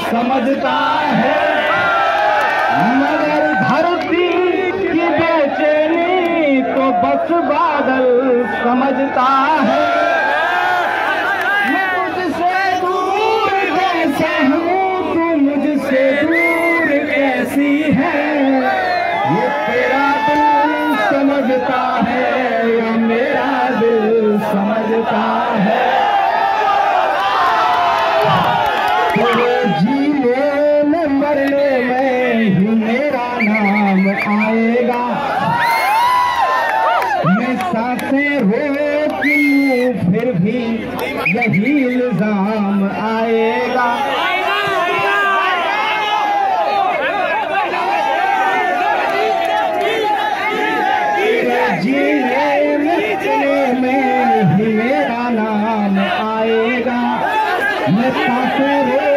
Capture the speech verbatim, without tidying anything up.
समझता है, मगर धरती की बेचैनी तो बस बादल समझता है। मैं मुझसे दूर कैसे हूँ, तू मुझसे दूर कैसी है, ये तेरा दिल समझता है या मेरा दिल समझता है। जीने न मरने में ही मेरा नाम आएगा, मैं सांसें रोक लूं फिर भी यही इल्जाम आएगा। जीने मरने में ही मेरा नाम आएगा, मैं सांसें